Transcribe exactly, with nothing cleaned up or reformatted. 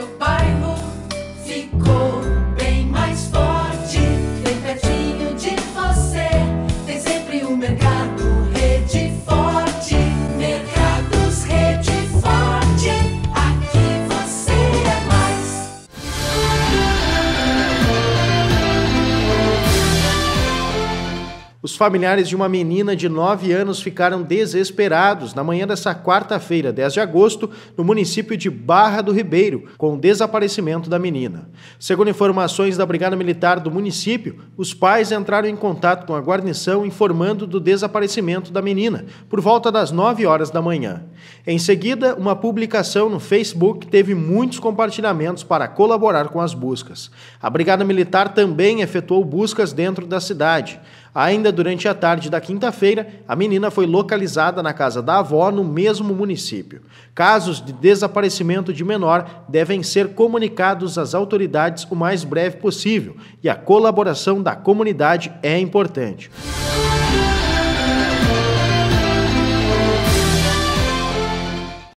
seu bairro ficou bem mais forte, bem pertinho de você. Tem sempre um mercado Rede Forte, Mercados Rede Forte, aqui você é mais. Os familiares de uma menina de nove anos ficaram desesperados na manhã dessa quarta-feira, dez de agosto, no município de Barra do Ribeiro, com o desaparecimento da menina. Segundo informações da Brigada Militar do município, os pais entraram em contato com a guarnição informando do desaparecimento da menina, por volta das nove horas da manhã. Em seguida, uma publicação no Facebook teve muitos compartilhamentos para colaborar com as buscas. A Brigada Militar também efetuou buscas dentro da cidade. Ainda durante a tarde da quinta-feira, a menina foi localizada na casa da avó no mesmo município. Casos de desaparecimento de menor devem ser comunicados às autoridades o mais breve possível e a colaboração da comunidade é importante.